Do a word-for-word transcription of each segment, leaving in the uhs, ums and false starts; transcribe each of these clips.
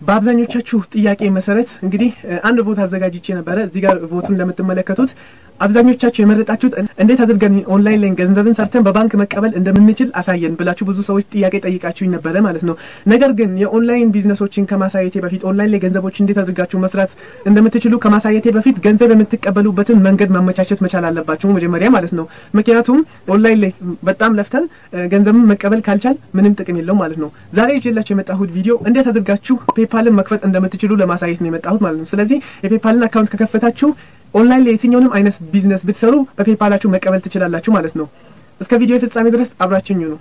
በአብዛኞቻችሁ ጥያቄ መሰረት እንግዲህ አንድ ቦታ አዘጋጅቼ ነበር እዚህ ጋር ቮቱን ለምትመለከቱት አብዛኞቻችሁ የመረጣችሁት እንዴት አድርገን ኦንላይን ላይ ገንዘብን ሰርተን በባንክ መቀበል እንደምንችል አሳየን ብላችሁ ብዙ ሰዎች ጥያቄ ጠይቃችሁኝ ነበር ማለት ነው። ነገር ግን የኦንላይን ቢዝነሶችን ከማሳየቴ በፊት ኦንላይን ላይ ገንዘቦችን እንዴት አድርጋችሁ መስራት እንደምትችሉ ከማሳየቴ በፊት ገንዘብ የምትቀበሉበትን መንገድ ማመቻቸት መቻል አለባችሁ መጀመሪያ ማለት ነው። ምክንያቱም ኦንላይን ላይ በጣም ለፍተን ገንዘብን መቀበል ካልቻል ምንም ጥቅም የለውም ማለት ነው። ዛሬ ይዤላችሁ የመጣሁት ቪዲዮ እንዴት አድርጋችሁ ፔፓልን መክፈት እንደምትችሉ ለማሳየት ነው የመጣሁት ማለት ነው። ስለዚህ የፔፓልን አካውንት ከከፈታችሁ ኦንላይን ላይ የትኛውንም አይነት ቢዝነስ ብትሰሩ በፔፓላችሁ መቀበል ትችላላችሁ ማለት ነው። እስከ ቪዲዮ ፍጻሜ ድረስ አብራችሁኝ ሁኑ።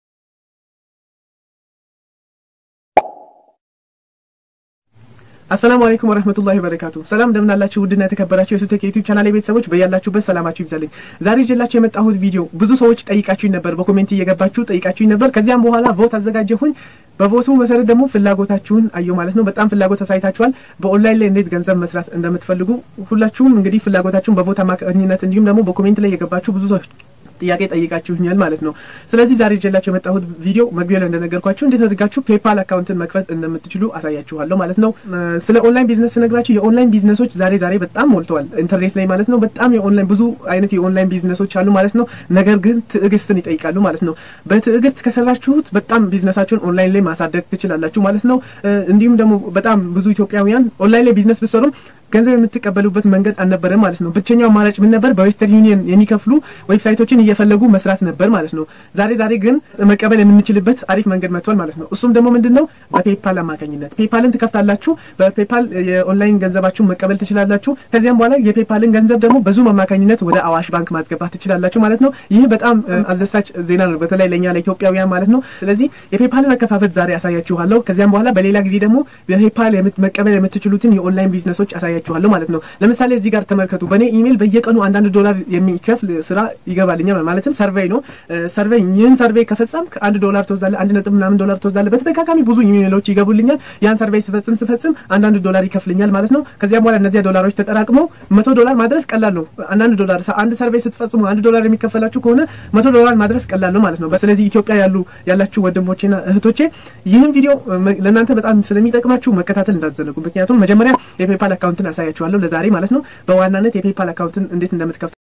አሰላሙ አለይኩም ወራህመቱላሂ ወበረካቱ። ሰላም እንደምን አላችሁ ውድና የተከበራችሁ የሱቴክ ዩቲዩብ ቻናል ቤተሰቦች በያላችሁበት ሰላማችሁ ይብዛልኝ። ዛሬ ይዤላችሁ የመጣሁት ቪዲዮ ብዙ ሰዎች ጠይቃችሁኝ ነበር፣ በኮሜንት እየገባችሁ ጠይቃችሁኝ ነበር። ከዚያም በኋላ ቮት አዘጋጀሁኝ። በቮቱ መሰረት ደግሞ ፍላጎታችሁን አየሁ ማለት ነው። በጣም ፍላጎት አሳይታችኋል። በኦንላይን ላይ እንዴት ገንዘብ መስራት እንደምትፈልጉ ሁላችሁም እንግዲህ ፍላጎታችሁን በቮት አማካኝነት እንዲሁም ደግሞ በኮሜንት ላይ የገባችሁ ብዙ ሰዎች ጥያቄ ጠይቃችሁኛል ማለት ነው። ስለዚህ ዛሬ ይዤላችሁ የመጣሁት ቪዲዮ መግቢያው ላይ እንደነገርኳችሁ እንዴት አድርጋችሁ ፔፓል አካውንትን መክፈት እንደምትችሉ አሳያችኋለሁ ማለት ነው። ስለ ኦንላይን ቢዝነስ ስነግራችሁ የኦንላይን ቢዝነሶች ዛሬ ዛሬ በጣም ሞልተዋል ኢንተርኔት ላይ ማለት ነው። በጣም የኦንላይን ብዙ አይነት የኦንላይን ቢዝነሶች አሉ ማለት ነው። ነገር ግን ትዕግስትን ይጠይቃሉ ማለት ነው። በትዕግስት ከሰራችሁት በጣም ቢዝነሳችሁን ኦንላይን ላይ ማሳደግ ትችላላችሁ ማለት ነው። እንዲሁም ደግሞ በጣም ብዙ ኢትዮጵያውያን ኦንላይን ላይ ቢዝነስ ቢሰሩ ገንዘብ የምትቀበሉበት መንገድ አልነበረም ማለት ነው። ብቸኛው አማራጭ ምን ነበር? በዌስተርን ዩኒየን የሚከፍሉ ዌብሳይቶችን እየፈለጉ መስራት ነበር ማለት ነው። ዛሬ ዛሬ ግን መቀበል የምንችልበት አሪፍ መንገድ መጥቷል ማለት ነው። እሱም ደግሞ ምንድነው? በፔፓል አማካኝነት ፔፓልን ትከፍታላችሁ። በፔፓል የኦንላይን ገንዘባችሁን መቀበል ትችላላችሁ። ከዚያም በኋላ የፔፓልን ገንዘብ ደግሞ በዙም አማካኝነት ወደ አዋሽ ባንክ ማስገባት ትችላላችሁ ማለት ነው። ይህ በጣም አስደሳች ዜና ነው በተለይ ለኛ ለኢትዮጵያውያን ማለት ነው። ስለዚህ የፔፓልን አከፋፈት ዛሬ አሳያችኋለሁ። ከዚያም በኋላ በሌላ ጊዜ ደግሞ በፔፓል መቀበል የምትችሉትን የኦንላይን ቢዝነሶች አሳያችኋለሁ ማለት ነው። ለምሳሌ እዚህ ጋር ተመልከቱ። በኔ ኢሜል በየቀኑ አንድ ዶላር የሚከፍል ስራ ይገባልኛል ማለትም ሰርቬይ ነው። ሰርቬይ ይህን ሰርቬይ ከፈጸም አንድ ዶላር ተወስዳለ አንድ ነጥብ ምናምን ዶላር ተወስዳለ። በተደጋጋሚ ብዙ ኢሜሎች ይገቡልኛል። ያን ሰርቬይ ስፈጽም ስፈጽም አንድ ዶላር ይከፍልኛል ማለት ነው። ከዚያ በኋላ እነዚህ ዶላሮች ተጠራቅመው መቶ ዶላር ማድረስ ቀላል ነው። አንድ ዶላር አንድ ሰርቬይ ስትፈጽሙ አንድ ዶላር የሚከፈላችሁ ከሆነ መቶ ዶላር ማድረስ ቀላል ነው ማለት ነው። ስለዚህ ኢትዮጵያ ያሉ ያላችሁ ወንድሞቼና እህቶቼ ይህን ቪዲዮ ለእናንተ በጣም ስለሚጠቅማችሁ መከታተል እንዳትዘነጉ። ምክንያቱም መጀመሪያ የፔፓል አካውንትን አሳያችኋለሁ ለዛሬ ማለት ነው። በዋናነት የፔፓል አካውንትን እንዴት እንደምትከፍቱ